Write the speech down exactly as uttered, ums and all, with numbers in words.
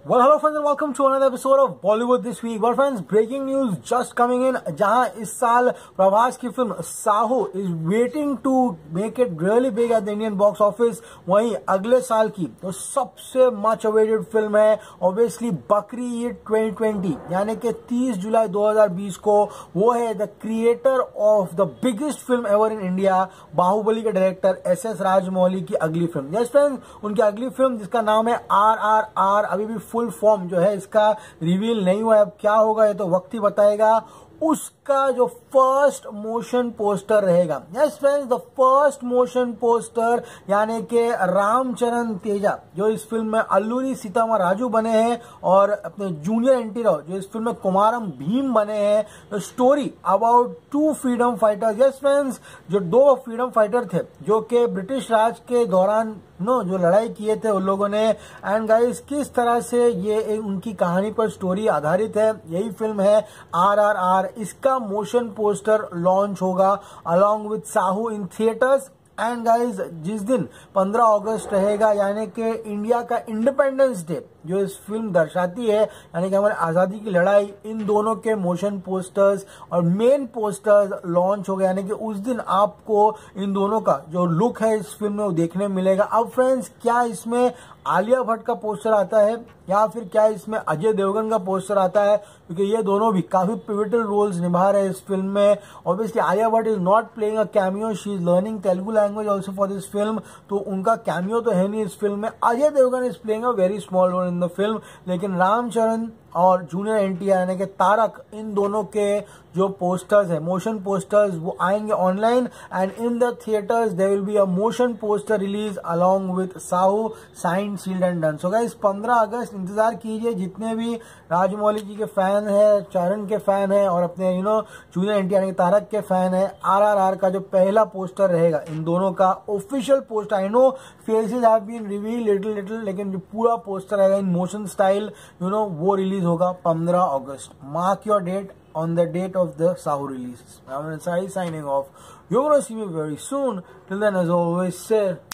Well, hello friends and welcome to another episode of Bollywood this week. Well friends, breaking news just coming in. जहां इस साल प्रभास की film Saaho is waiting to make it really big at the Indian box office. वहीं अगले साल की तो सबसे मच अवेटेड फिल्म है obviously Bakri Eid twenty twenty, यानी कि तीस जुलाई दो हज़ार बीस को वो है the creator of the biggest film ever in India, Baahubali के डायरेक्टर एस एस राजमौली की अगली फिल्म। यस फ्रेंड्स, उनकी अगली फिल्म जिसका नाम है आर आर आर, अभी भी फुल फॉर्म जो है इसका रिवील नहीं हुआ है। अब क्या होगा ये तो वक्त ही बताएगा। उसका जो फर्स्ट मोशन पोस्टर रहेगा, yes friends, the first motion poster यानी कि रामचरण तेजा जो इस फिल्म में अल्लूरी सीतामा राजू बने हैं और अपने जूनियर एन टी राव जो इस फिल्म में कुमारम भीम बने हैं। Story about two freedom fighters, yes friends, जो दो फ्रीडम फाइटर थे जो कि ब्रिटिश राज के दौरान नो जो लड़ाई किए थे उन लोगों ने। एंड गाइस, किस तरह से ये उनकी कहानी पर स्टोरी आधारित है, यही फिल्म है आर आर आर। इसका मोशन पोस्टर लॉन्च होगा along with Saaho in theatres. And guys, जिस दिन पंद्रह अगस्त रहेगा यानी कि इंडिया का इंडिपेंडेंस डे जो इस फिल्म दर्शाती है, यानी कि हमारे आजादी की लड़ाई, इन दोनों के मोशन पोस्टर्स और मेन पोस्टर्स लॉन्च हो गए, यानी कि उस दिन आपको इन दोनों का जो लुक है इस फिल्म में वो देखने मिलेगा। अब फ्रेंड्स, क्या इसमें आलिया भट्ट का पोस्टर आता है या फिर क्या इसमें अजय देवगन का पोस्टर आता है, क्योंकि ये दोनों भी काफी पिविटल रोल्स निभा रहे हैं इस फिल्म में। Obviously Alia Bhatt is not playing a cameo, she is learning Telugu language also for this film, तो उनका कैमियो तो है नहीं इस फिल्म में। Ajay Devgn is playing a very small role in the film, लेकिन रामचरण और जूनियर एन टी आर यानी कि तारक, इन दोनों के जो पोस्टर्स है, मोशन पोस्टर्स, वो आएंगे online and in the theatres there will be a motion poster release along with Saaho, signed sealed and done. So guys, पंद्रह अगस्त इंतजार कीजिए। जितने भी राजमौली जी के फैन है, चरण के फैन है और अपने you know junior N T R यानी तारक के फैन है, आर आर आर का जो पहला पोस्टर रहेगा इन दोनों का official poster, I know faces have been reveal little little, लेकिन जो पूरा पोस्टर आएगा in motion style you know वो रिलीज होगा पंद्रह अगस्त। Mark your date on the date of the Sahu releases. I'm Ansari signing off. You're gonna see me very soon. Till then, as always, say